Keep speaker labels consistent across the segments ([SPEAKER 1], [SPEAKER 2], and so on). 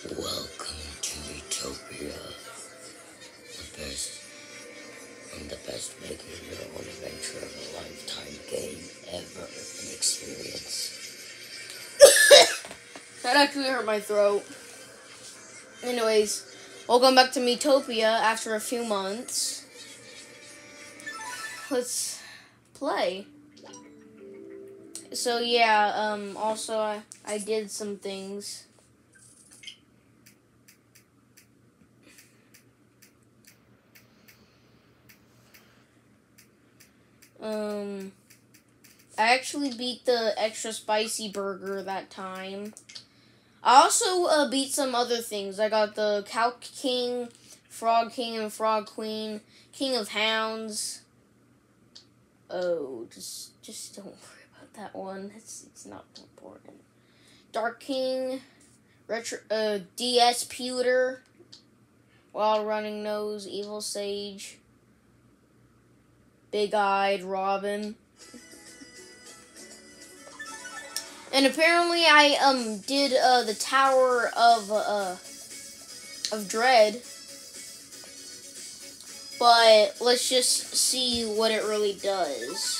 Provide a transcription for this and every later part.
[SPEAKER 1] Welcome to Utopia, the best making your own adventure of a lifetime game ever an experience.
[SPEAKER 2] That actually hurt my throat. Anyways, welcome back to Miitopia after a few months. Let's play. So yeah, also I did some things. I actually beat the extra spicy burger that time. I also beat some other things. I got the Cow King, Frog King, and Frog Queen, King of Hounds. Oh, just don't worry about that one. It's not important. Dark King, DS Pewter, Wild Running Nose, Evil Sage, Big-Eyed Robin. And apparently I did the Tower of Dread. But let's just see what it really does.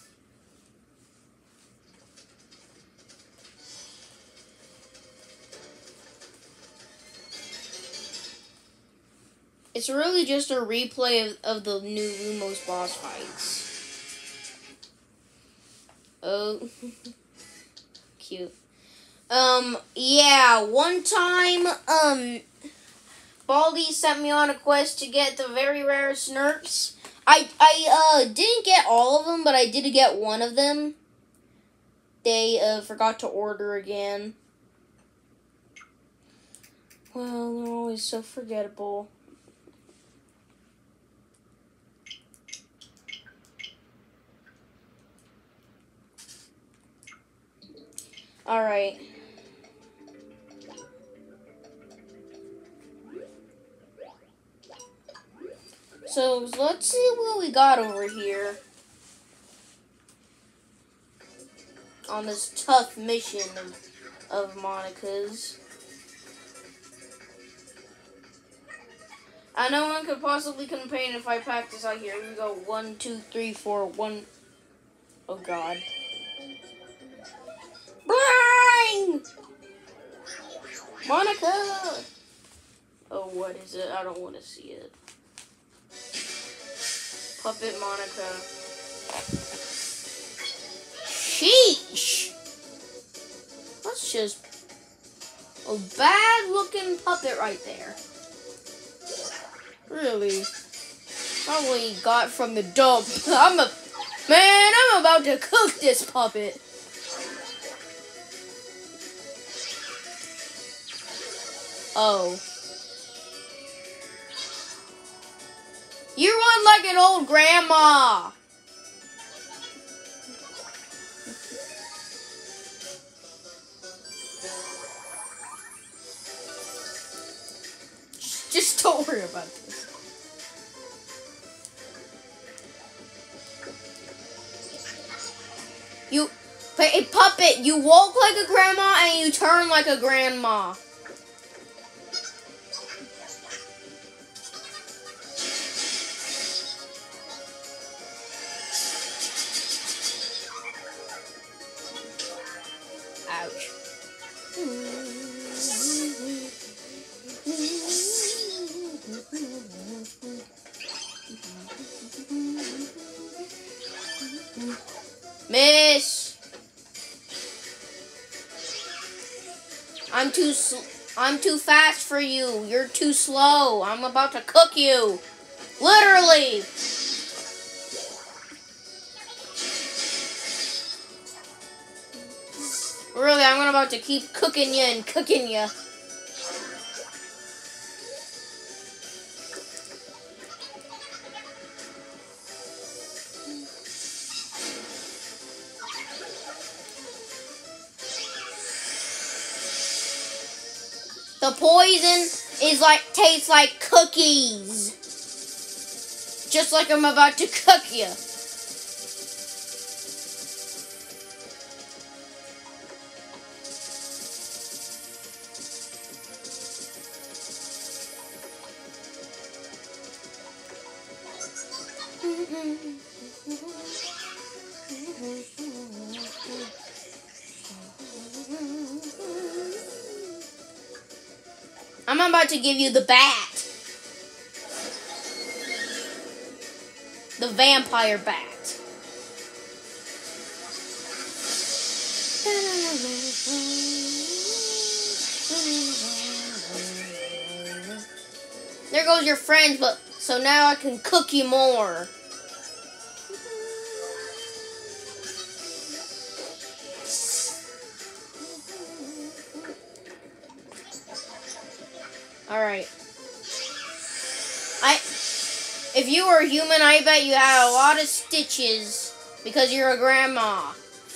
[SPEAKER 2] It's really just a replay of the new Lumos boss fights. Oh, cute. Yeah, one time, Baldi sent me on a quest to get the very rare Snurps. I didn't get all of them, but I did get one of them. They, forgot to order again. Well, they're always so forgettable. Alright. So, let's see what we got over here. On this tough mission of Monica's. I know one could possibly complain if I practice out here. Here we go. 1, 2, 3, 4, 1. Oh, God. Bang! Monica! Oh, what is it? I don't want to see it. Puppet Monica. Sheesh! That's just a bad-looking puppet right there. Really? Probably got from the dump. I'm about to cook this puppet. Oh. You run like an old grandma. Just don't worry about this. A puppet, you walk like a grandma and you turn like a grandma. Ouch. Miss. I'm too fast for you. You're too slow. I'm about to cook you. Literally. Really, I'm about to keep cooking you and cooking you. The poison tastes like cookies. Just like I'm about to cook you. I'm about to give you the bat. The vampire bat. There goes your friends, but so now I can cook you more. Alright. If you were a human, I bet you had a lot of stitches because you're a grandma.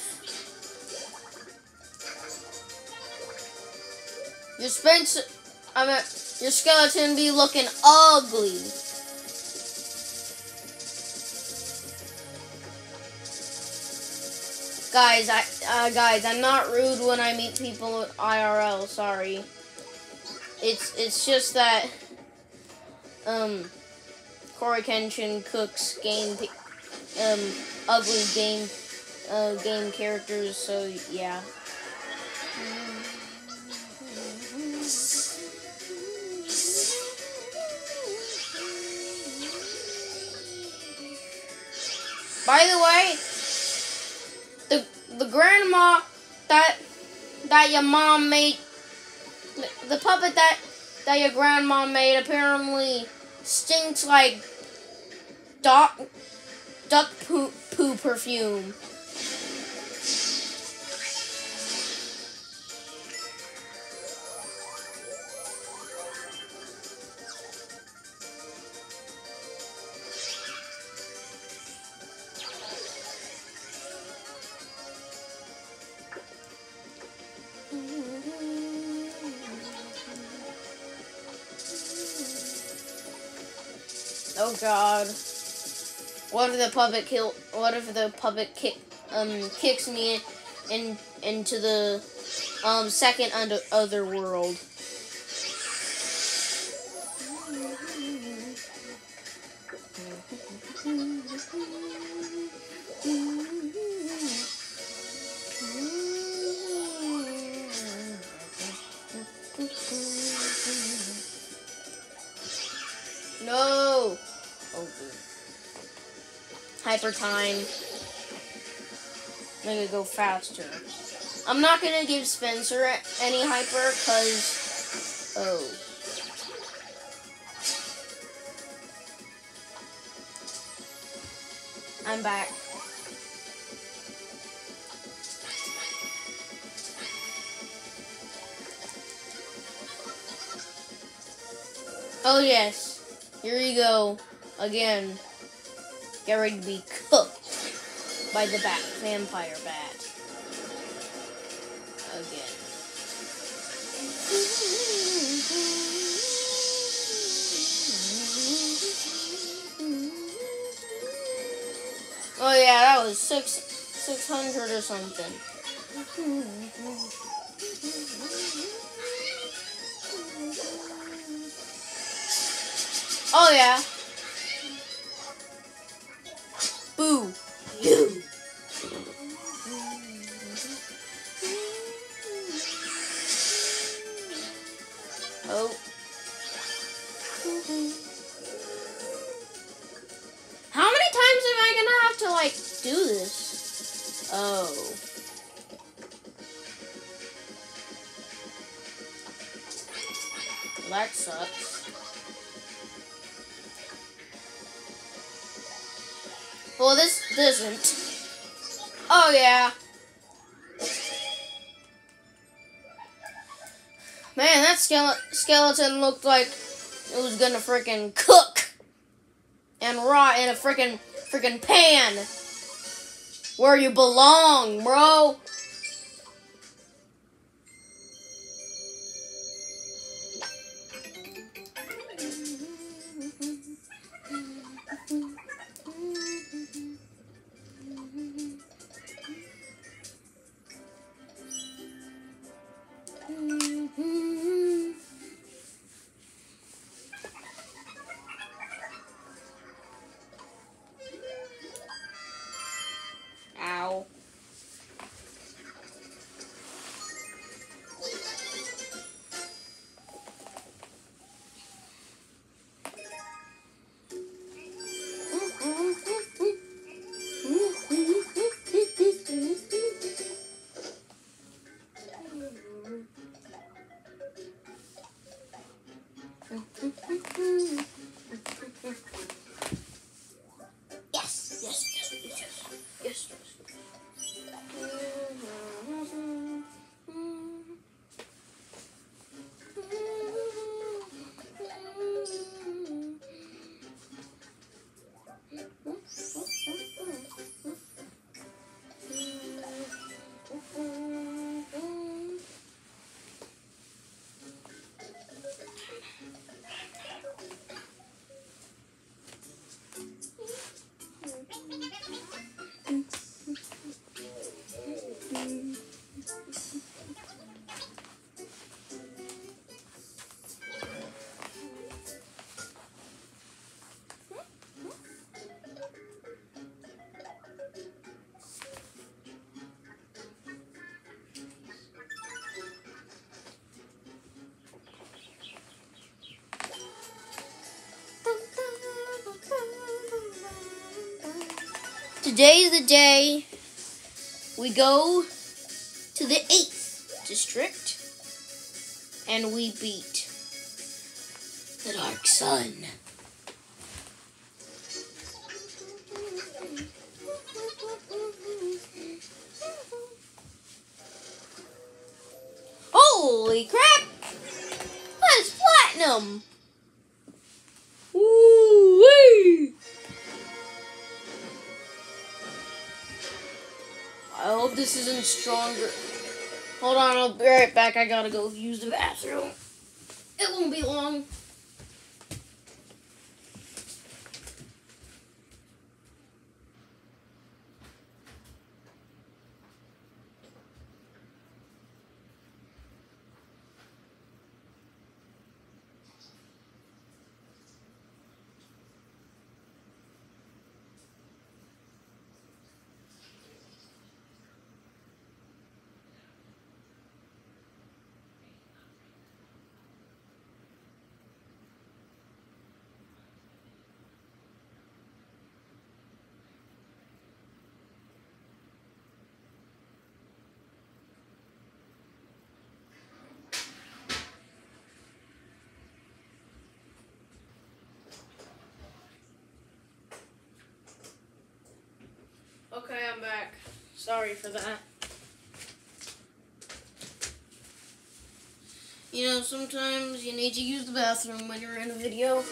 [SPEAKER 2] Your skeleton be looking ugly. Guys, I'm not rude when I meet people IRL. Sorry. It's just that Corey Kenshin cooks ugly game characters. So yeah. By the way, the grandma that your mom made, the puppet that your grandma made apparently stinks like duck poo perfume. Oh God! What if the puppet kicks me into the second other world? No! Oh, dude. Hyper time. Make it go faster. I'm not gonna give Spencer any hyper, cause... Oh. I'm back. Oh yes. Here you go. Again. Get ready to be cooked by the vampire bat. Again. Oh yeah, that was 600 or something. Oh yeah. Boo. You. Oh. How many times am I gonna have to like do this? Oh. That sucks. Well, this doesn't. Oh, yeah. Man, that skeleton looked like it was gonna frickin' cook and rot in a frickin' pan. Where you belong, bro. Yes, yes, yes, yes, yes, yes. Today is the day we go to the 8th district and we beat
[SPEAKER 1] The Dark Sun.
[SPEAKER 2] Holy crap! That's platinum! Woo-wee! I hope this isn't stronger. Hold on, I'll be right back. I gotta go use the bathroom. It won't be long. Okay, I'm back. Sorry for that. You know, sometimes you need to use the bathroom when you're in a video.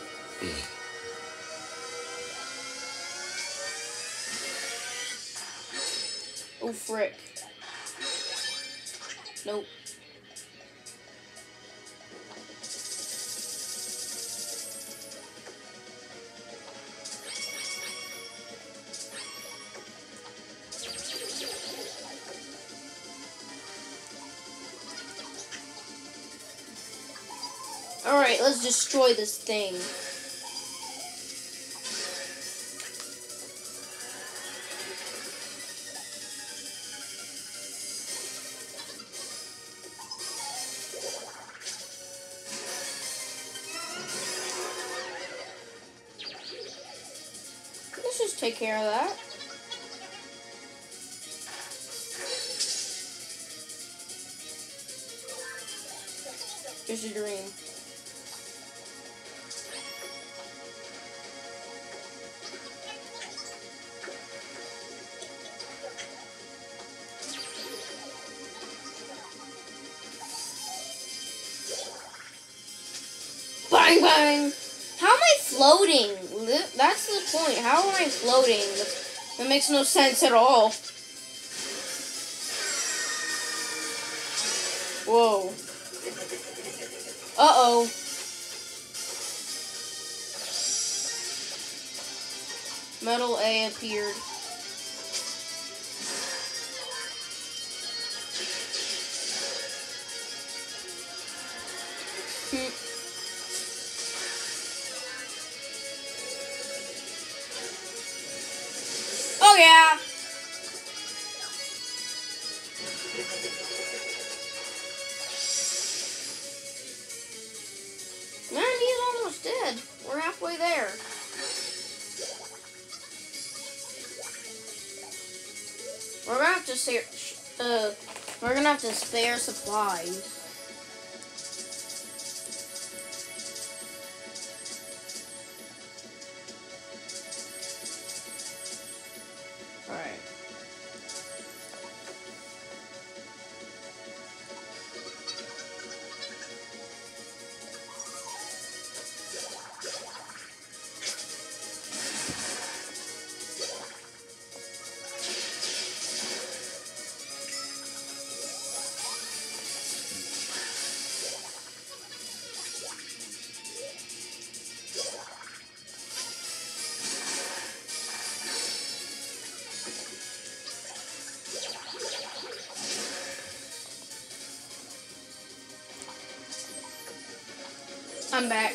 [SPEAKER 2] Oh, frick. Nope. Alright, let's destroy this thing. Let's just take care of that. Just a dream. Bang, bang! How am I floating? That's the point. How am I floating? That makes no sense at all. Whoa. Uh-oh. Metal A appeared. Oh yeah! Man, he's almost dead. We're halfway there. We're gonna have to spare supplies. I'm back.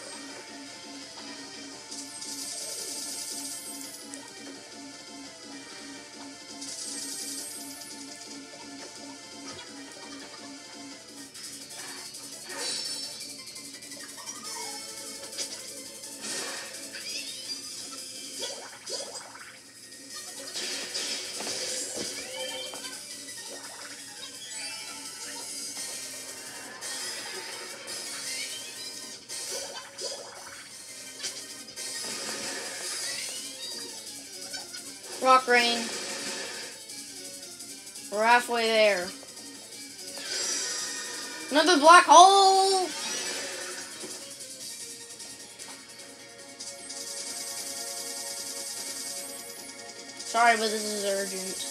[SPEAKER 2] Rock rain. We're halfway there. Another black hole! Sorry, but this is urgent.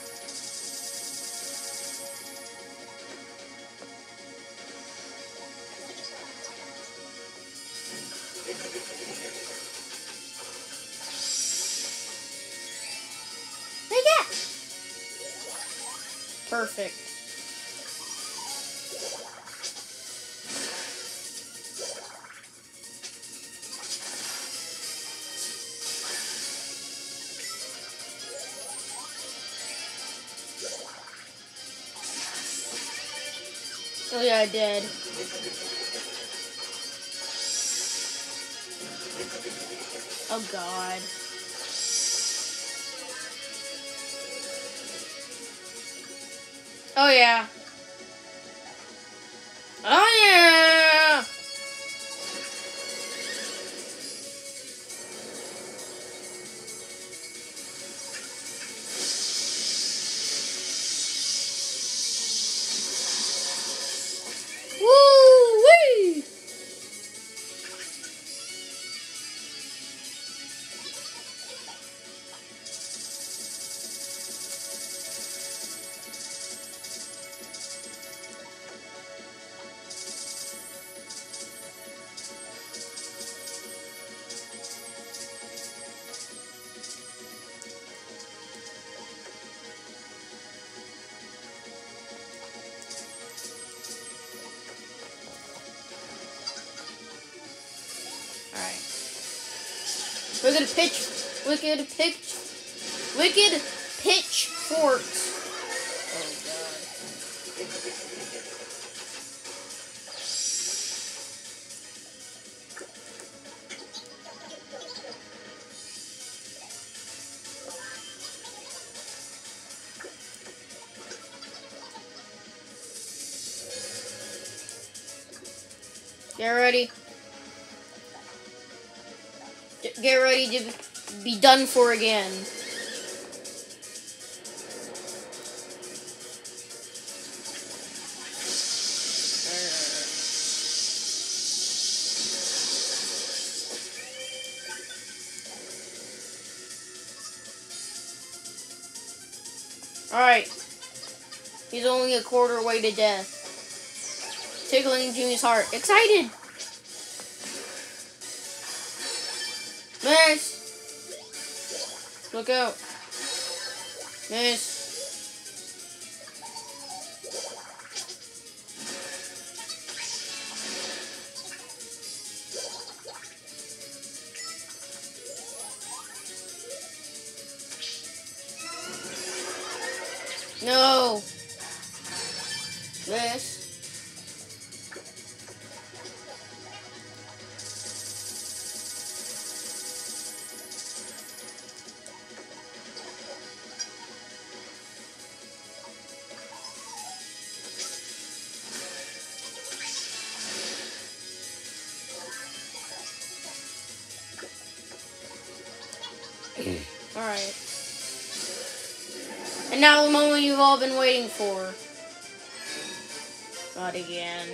[SPEAKER 2] Take that! Perfect. Oh yeah, I did. Oh god. Oh yeah. Oh yeah! Woo-wee! Alright. Wicked pitchforks. Oh god. Get ready. Get ready to be done for again. Alright. He's only a quarter way to death. Tickling Jimmy's heart. Excited! Miss! Look out. Miss. No. Miss. Alright. And now the moment you've all been waiting for. Not again.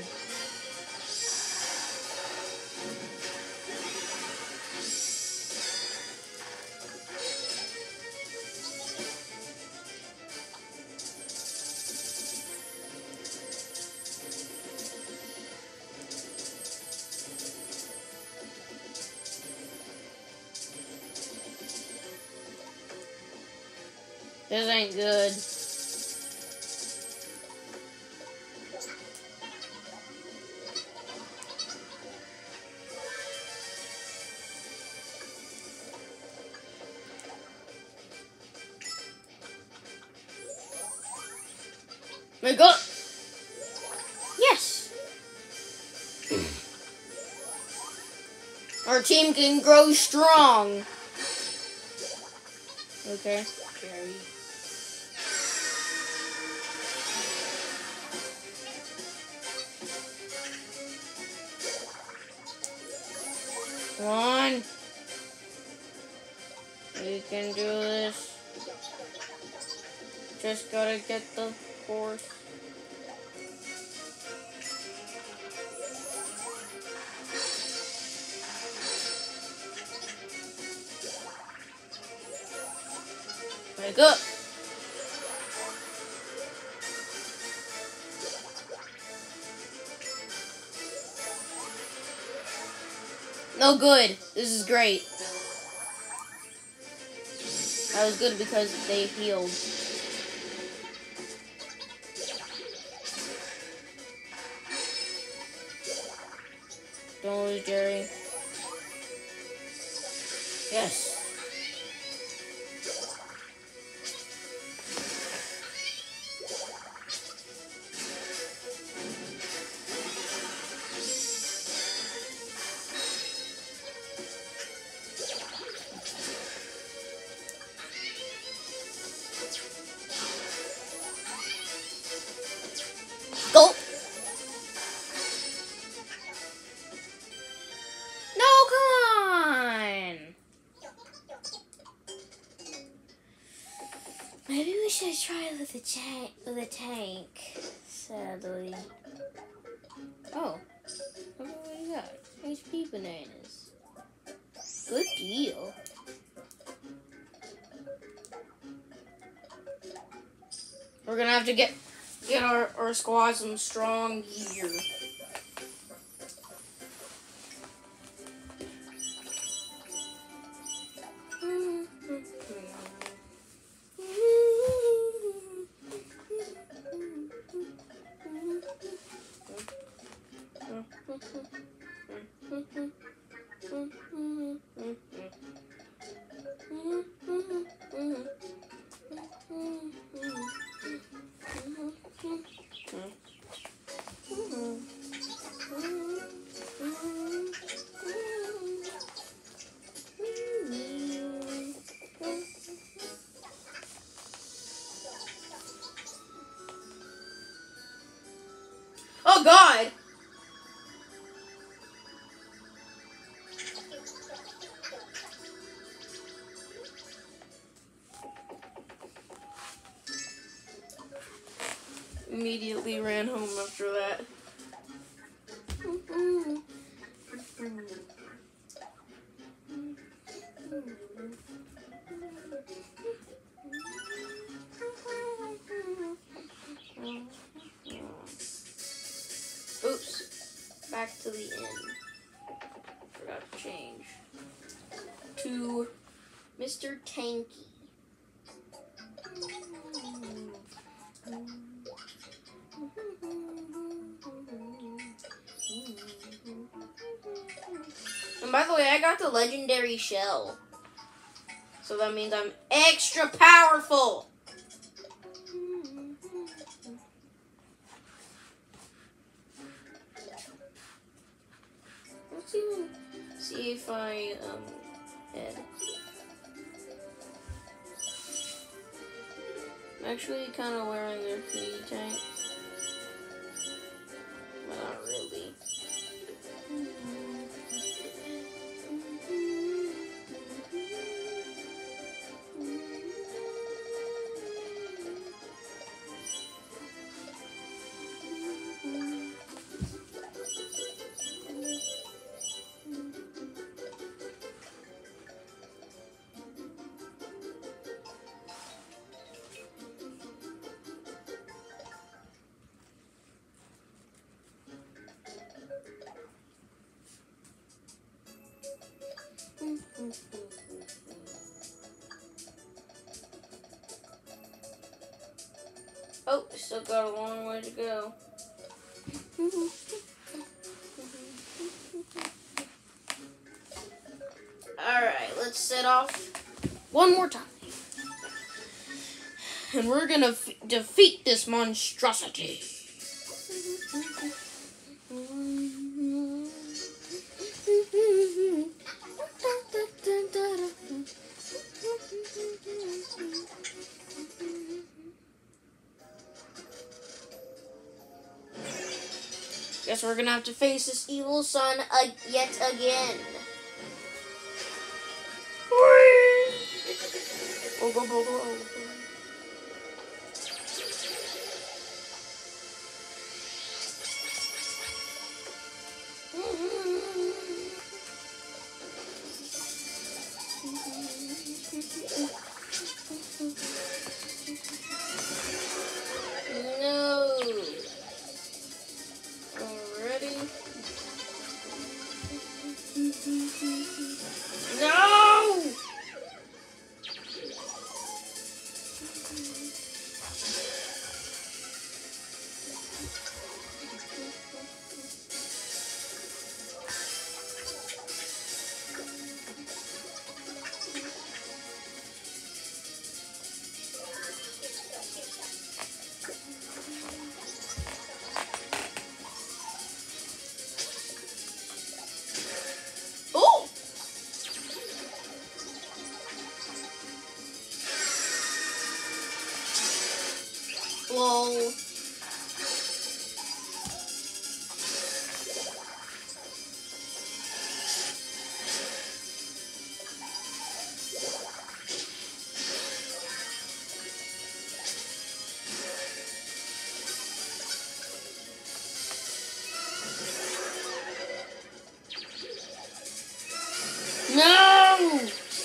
[SPEAKER 2] This ain't good. Wake up! Yes! Our team can grow strong. Okay, Jerry. Come on. We can do this. Just gotta get the horse. Wake up. No good. This is great. That was good because they healed. Don't lose, Jerry. Yes. Go. No, come on. Maybe we should try with the tank. Sadly. Oh, look what we got. HP bananas. Good deal. We're gonna have to get our squad some strong gear. Oh God! Immediately ran home after that. Oops. Back to the inn. Forgot to change. To Mr. Tanky. And by the way, I got the legendary shell. So that means I'm extra powerful. Let's even see if I head. I'm actually kind of wearing their feed tank. But not really. Oh, still got a long way to go. Alright, let's set off one more time. And we're gonna defeat this monstrosity. Guess we're gonna have to face this evil son yet again. Oh, go, go, go. No. Already. No. Oh. Lol. No!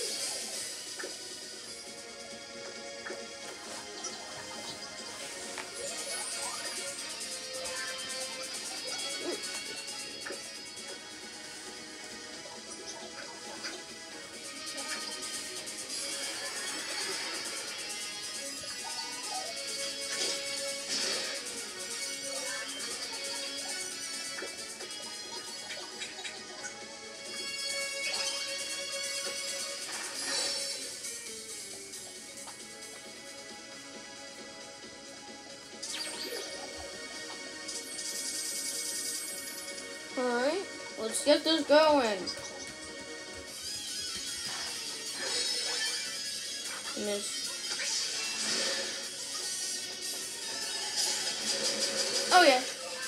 [SPEAKER 2] Alright, let's get this going. Miss. Oh yeah.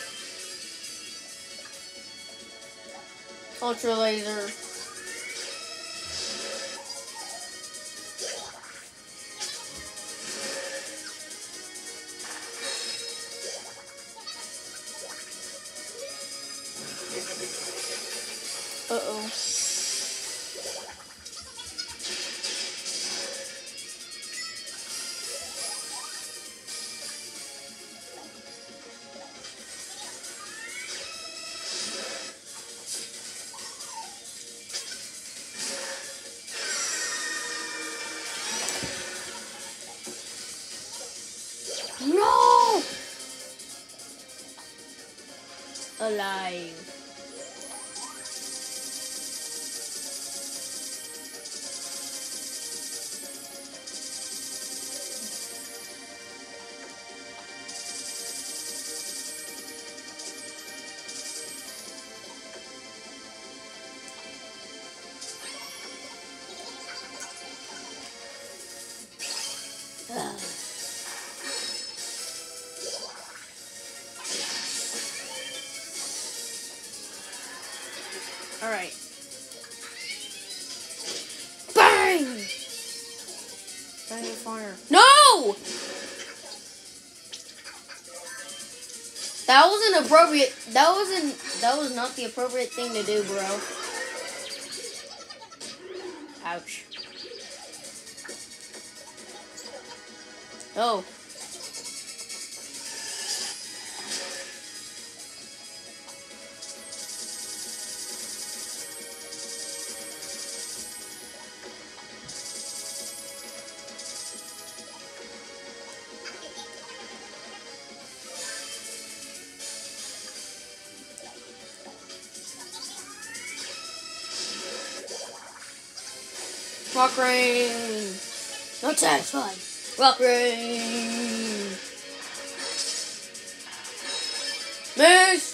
[SPEAKER 2] Ultra laser. Uh-oh. No! Alive. Alright. Bang! Bang fire. No! That wasn't appropriate. That was not the appropriate thing to do, bro. Ouch. Oh. Rock rain. Not satisfied. Rock rain. Miss.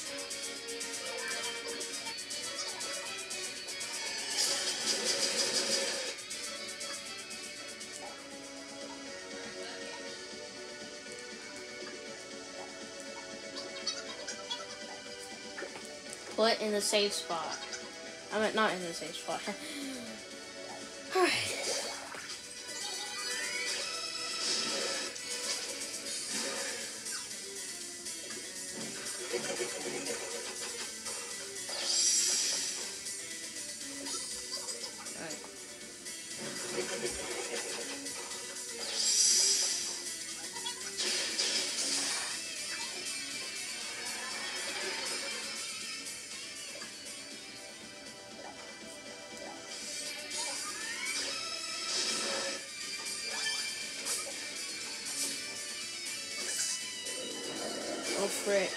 [SPEAKER 2] Put in the safe spot. I mean, not in the safe spot. Alright. Oh, frick.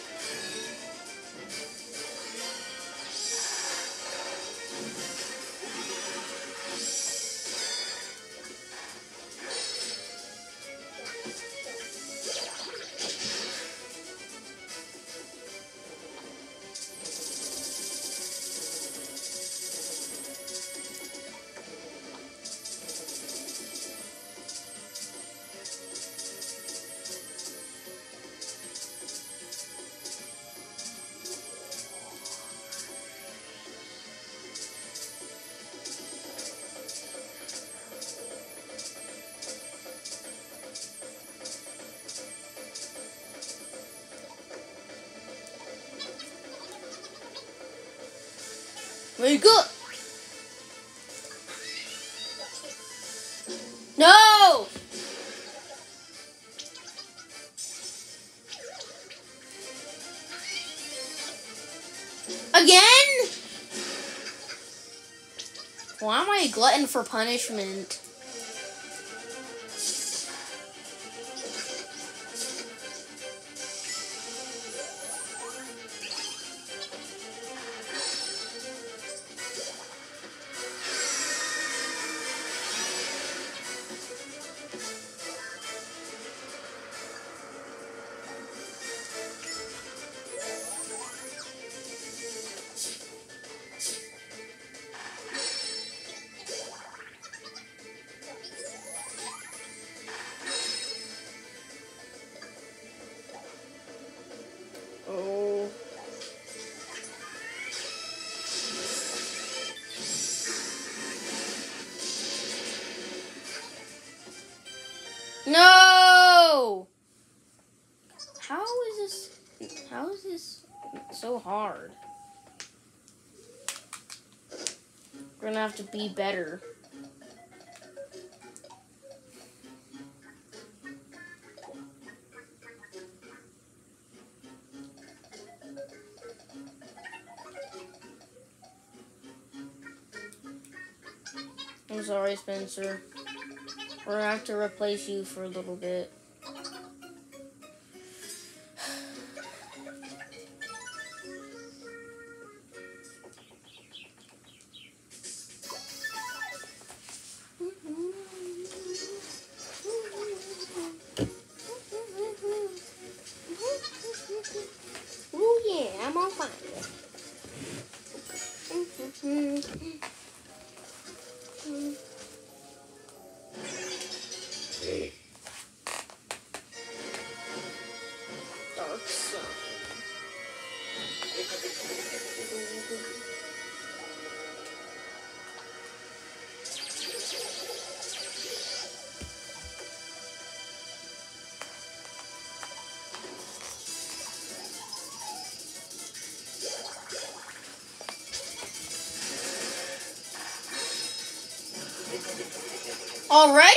[SPEAKER 2] Wake up! No! Again? Why am I a glutton for punishment? Oh. No! How is this so hard? We're gonna have to be better. I'm sorry, Spencer. We're gonna have to replace you for a little bit. Oh yeah, I'm on fire. Dark sun. Already?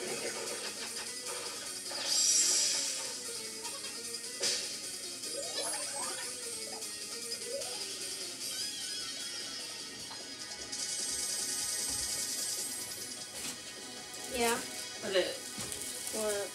[SPEAKER 2] Yeah.
[SPEAKER 3] What is?
[SPEAKER 2] What?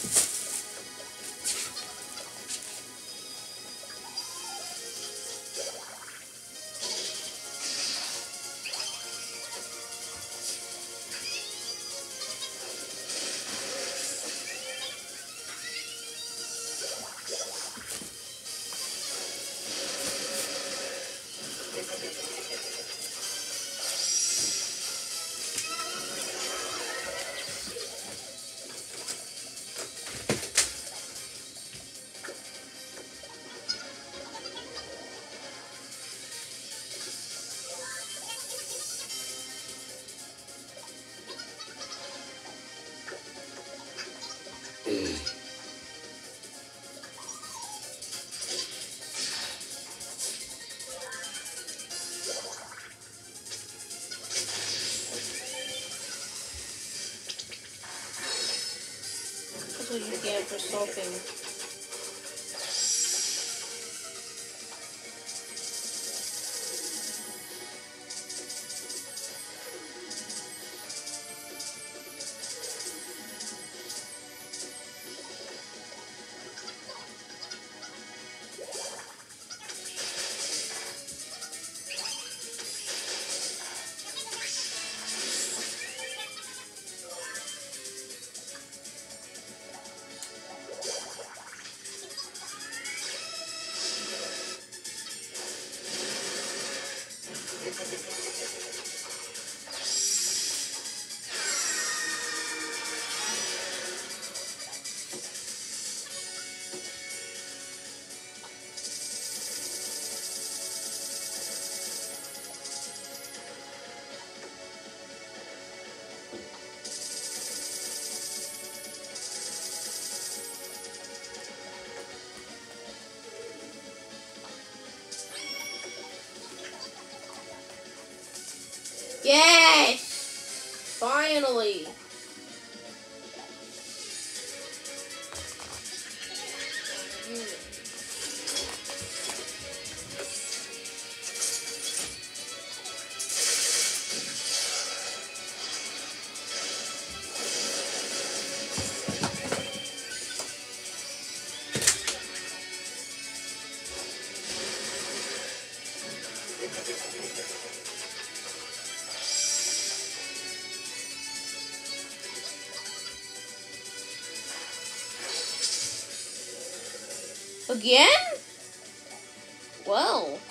[SPEAKER 2] That's what you get for sulking. Yes! Finally! Again? Well.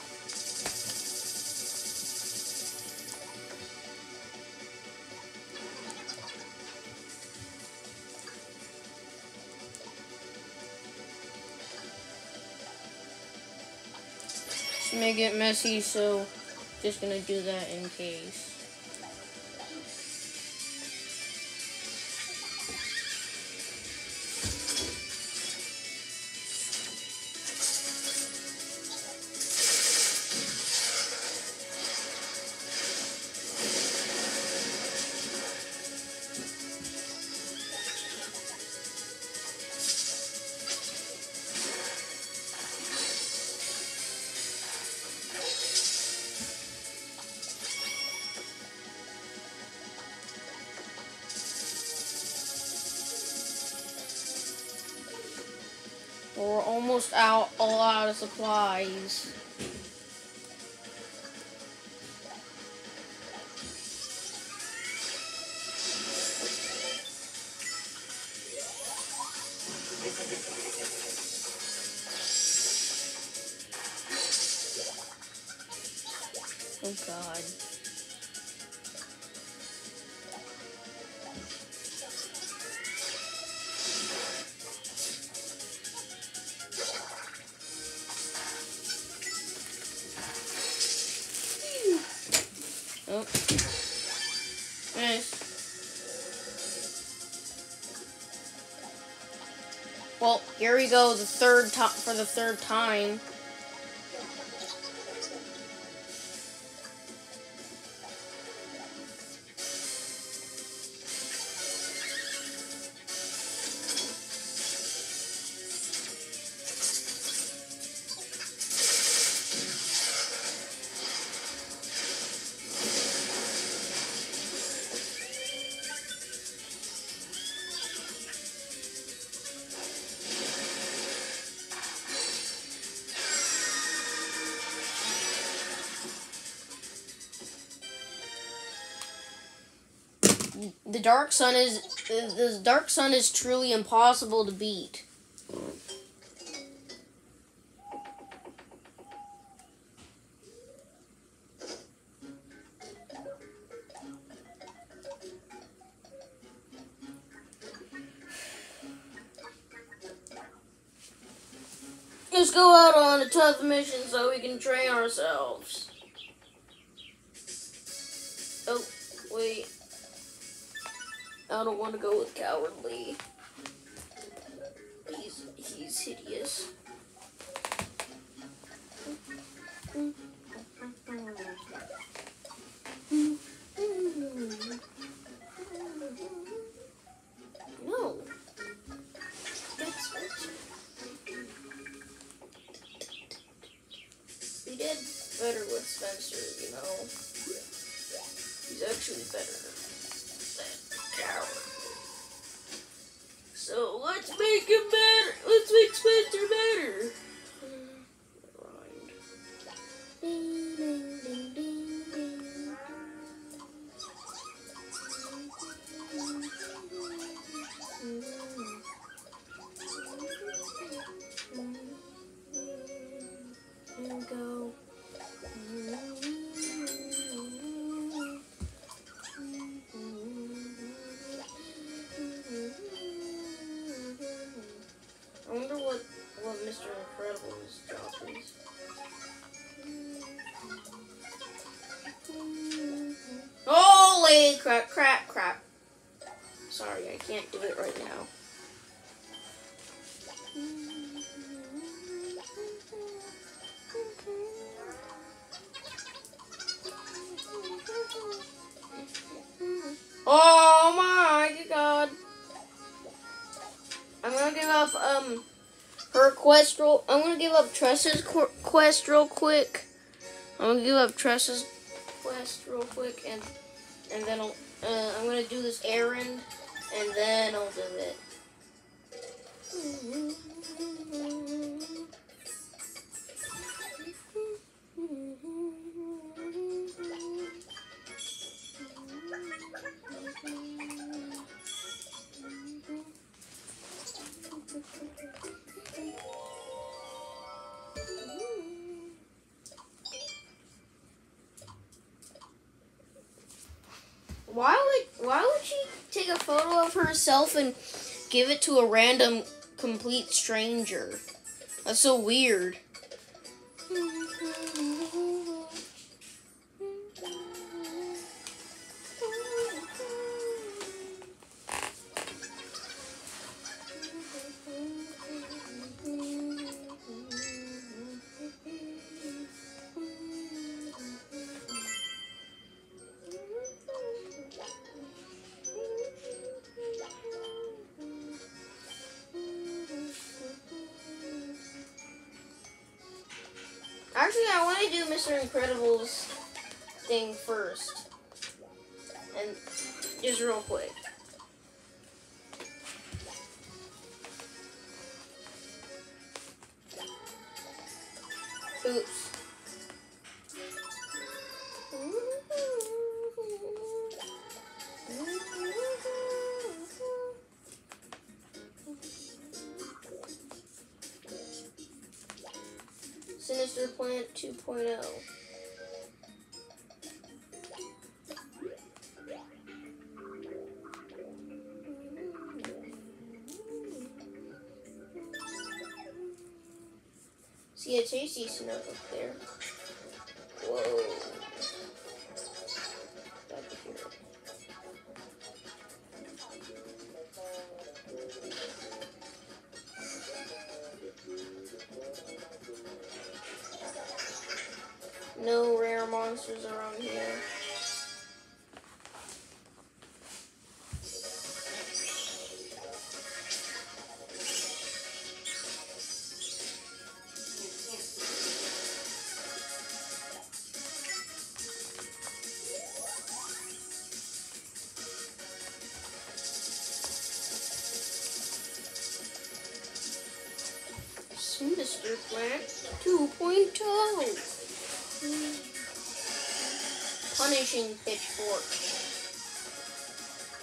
[SPEAKER 2] Just make it messy, so just gonna do that in case. We're almost all out of supplies. Oh God. Oh. Nice. Well, here we go, the third time for the third time. The Dark Sun is truly impossible to beat. Let's go out on a tough mission so we can train ourselves. Oh, wait. I don't want to go with Cowardly. He's hideous. No. We did better with Spencer, you know. He's actually better than Coward. So let's make him better. Let's make Spencer better. Go. I wonder what Mr. Incredible's job is. Holy crap. Sorry, I can't do it right now. Oh my god. I'm gonna give up her quest I'm gonna give up Tressa's quest real quick. I'm gonna give up Tressa's quest real quick and then I'm gonna do this errand and then I'll do it. Why would she take a photo of herself and give it to a random complete stranger? That's so weird. Actually, I want to do Mr. Incredible's thing first. And just real quick. Oops. Sinister Plant 2.0. See a tasty snow up there. Whoa. Back here. No rare monsters around here. Sinister Plant 2.0. Punishing Pitchfork.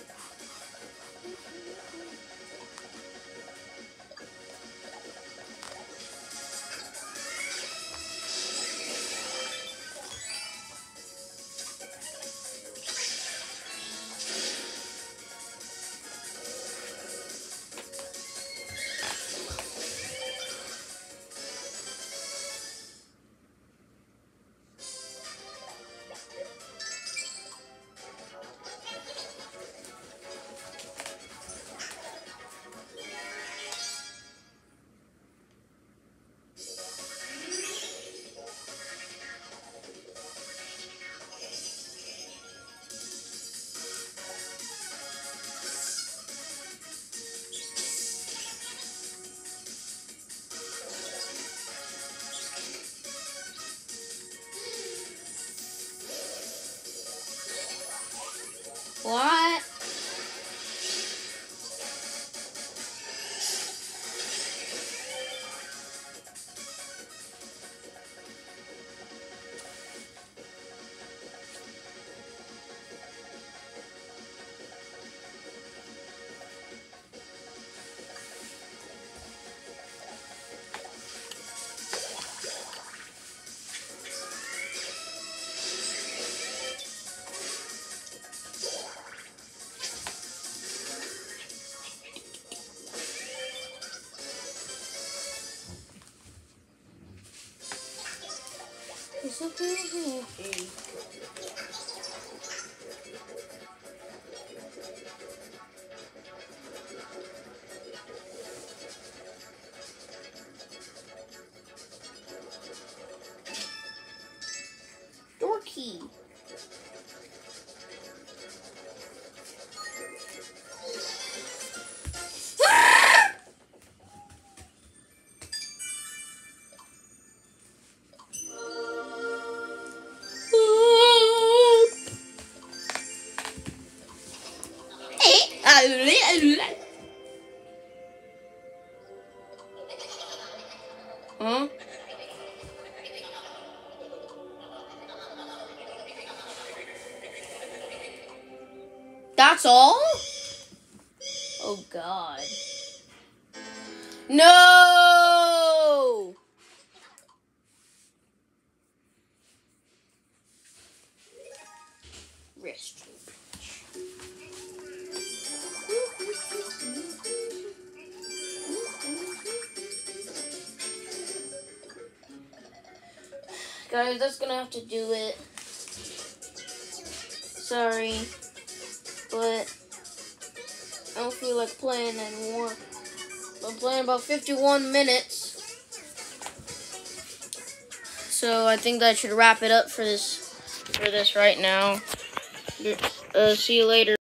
[SPEAKER 2] Door key. Huh? That's all? Oh God. No! Wrist. Guys, that's gonna have to do it. Sorry, but I don't feel like playing anymore. I'm playing about 51 minutes. So I think that should wrap it up for this right now. See you later.